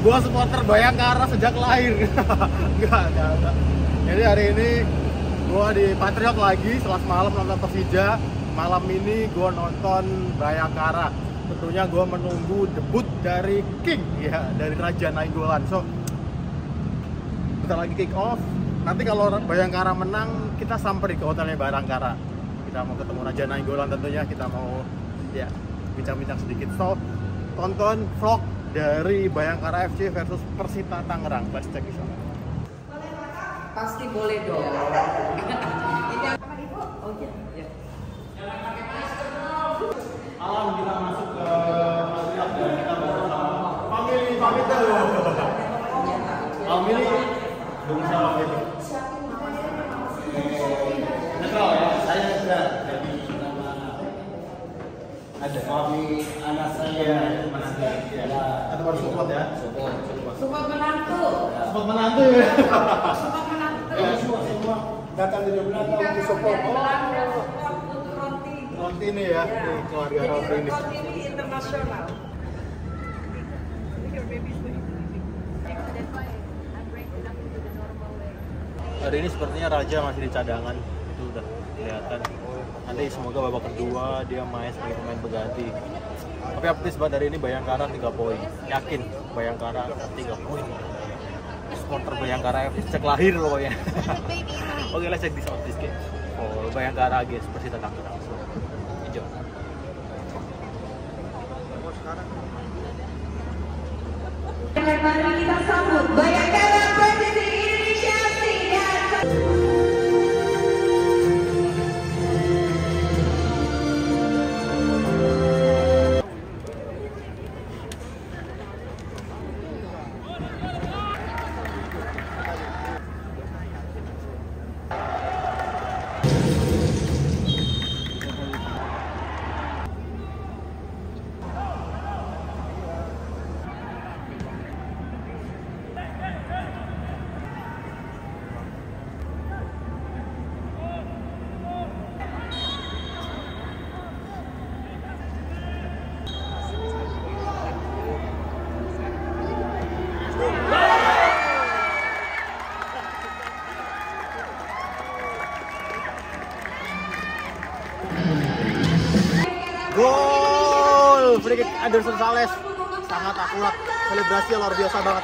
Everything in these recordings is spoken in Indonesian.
Gua supporter Bayangkara sejak lahir. Enggak. Jadi hari ini gua di Patriot lagi setelah semalam nonton Persija. Malam ini gua nonton Bayangkara. Tentunya gua menunggu debut dari King ya, dari Raja Nainggolan. So bentar lagi kick off. Nanti kalau Bayangkara menang, kita sampai ke hotelnya Bayangkara. Kita mau ketemu Raja Nainggolan tentunya, kita mau ya bincang-bincang sedikit. So tonton vlog dari Bayangkara FC versus Persita Tangerang. Let's check this out. Pasti boleh dong. Ini apa Ibu? Oh iya. Alam kita masuk ke Patriot dan kita bersama family dulu. Family bersama family. Netral ya, saya sudah jadi nama ada kami anak saya menantu ya. Atau baru support ya? Support menantu. Support menantu ya. Support menantu. Ya, semua datang dari belakang untuk support. Untuk Ronti. Ronti ini ya, nih keluarga Ronti ini. Ronti ini internasional. Hari ini sepertinya Raja masih di cadangan, itu udah kelihatan. Nanti semoga babak kedua dia main sebagai pemain berganti. Tapi update banget hari ini Bayangkara 3 poin. Yakin Bayangkara 3 poin. Supporter Bayangkara FC cek lahir loh ya. Oke, let's check this out this game. Oh, Bayangkara against Persita Tangerang. So, enjoy. Mari kita sambut Bayangkara Persita Indonesia dan Gol! Free kick Anderson Sales. Sangat akurat. Selebrasi luar biasa banget.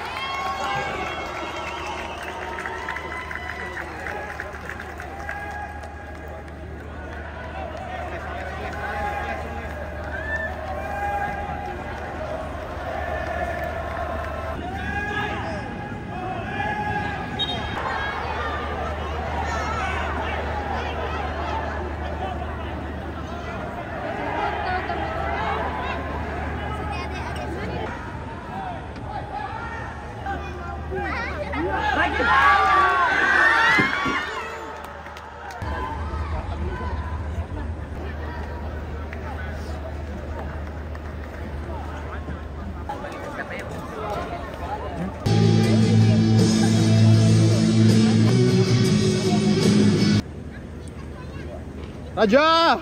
Raja!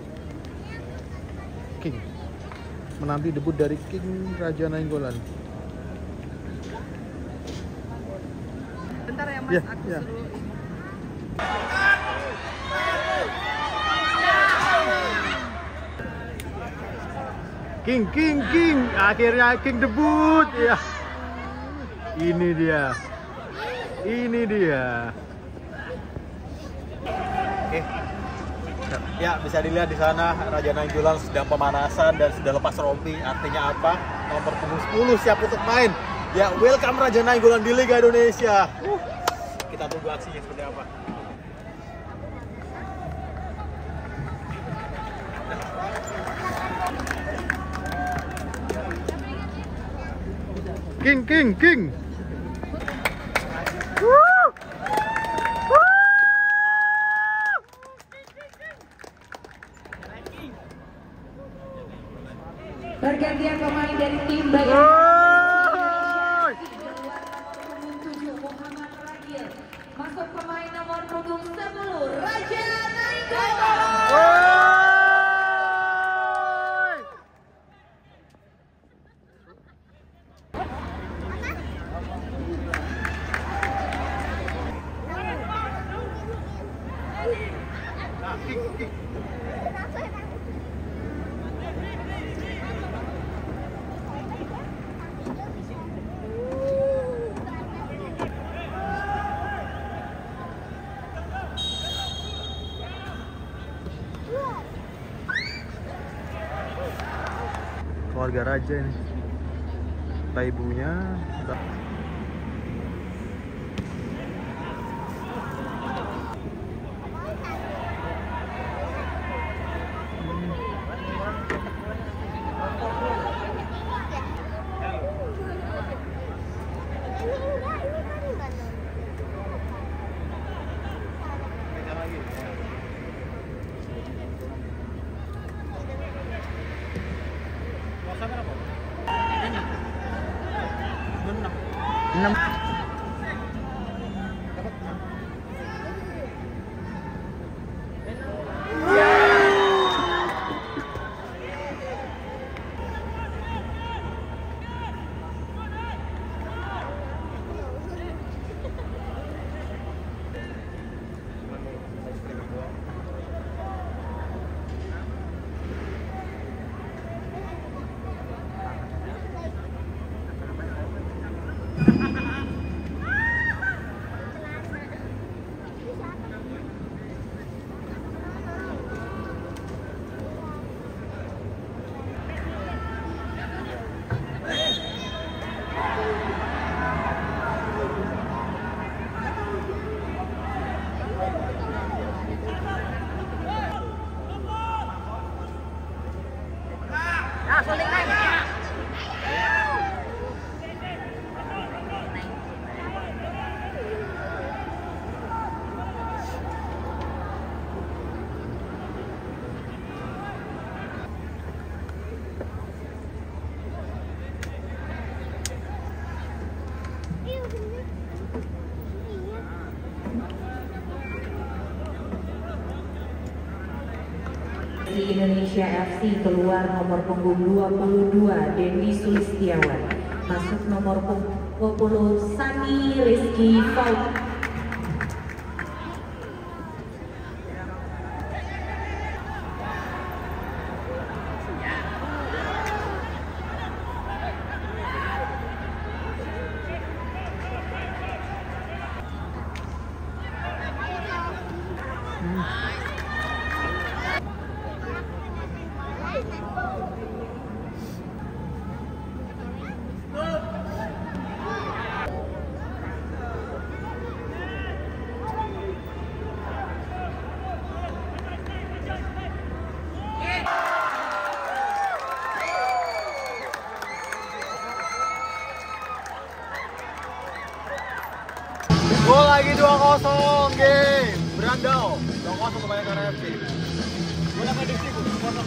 King menanti debut dari King Raja Nainggolan. bentar ya Mas, Ya, aku ya. suruh. King, akhirnya King debut ya. Ini dia. Oke. Ya, bisa dilihat di sana Raja Nainggolan sedang pemanasan dan sudah lepas rompi. Artinya apa? Nomor punggung 10 siap untuk main. Ya, welcome Raja Nainggolan di Liga Indonesia. Kita tunggu aksinya seperti apa. King. Pergantian pemain dari tim Bayangkara Muhammad Ragil. Masuk pemain nomor punggung 10 Raja Nainggolan. kick. Keluarga raja ini. Entah ibunya, entah... Enam. Indonesia FC keluar nomor punggung 22 Dewi Sulistiawan, masuk nomor punggung 20 Sani Rizky Faud. Gol lagi 2-0 game Berandau 2-0 ke Bayangkara FC. Gol apa di sini?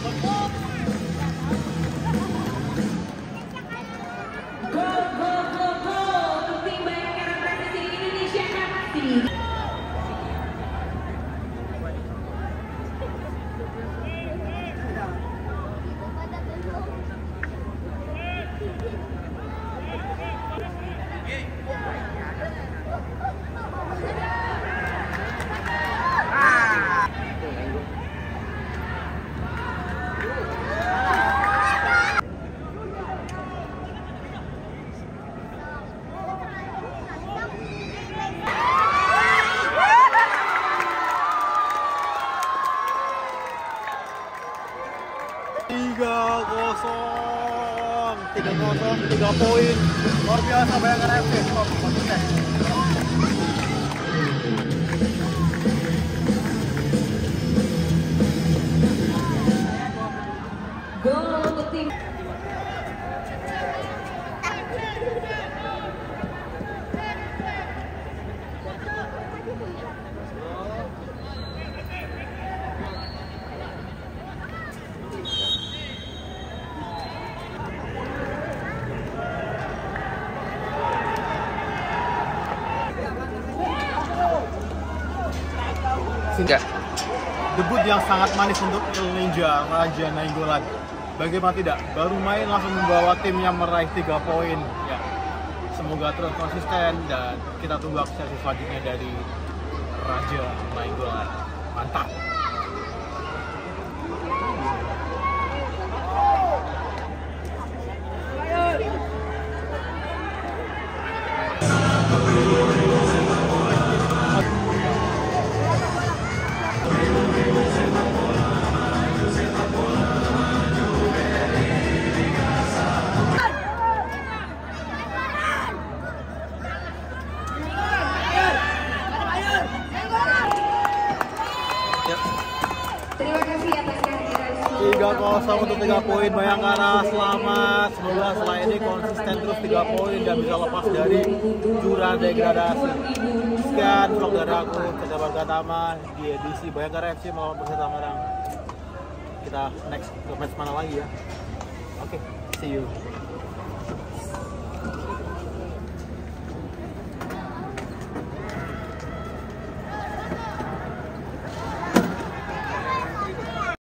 Gol untuk tim Bayangkara Presisi Indonesia FC. Tiga poin luar biasa Bayangkara FC. Gol untuk tim Enggak. Debut yang sangat manis untuk El Ninja Raja Nainggolan. Bagaimana tidak, baru main langsung membawa timnya meraih 3 poin. Ya, semoga terus konsisten dan kita tunggu aksi selanjutnya dari Raja Nainggolan. Mantap. Terima kasih atas kehadiran 3-0 untuk 3 poin Bayangkara. Selamat, semoga setelah ini konsisten terus 3 poin dan bisa lepas dari jurang degradasi. Sekian vlog dari aku, Chandra Bargatama di edisi Bayangkara FC melawan Persita Tangerang. Kita next ke match mana lagi ya? Oke, see you.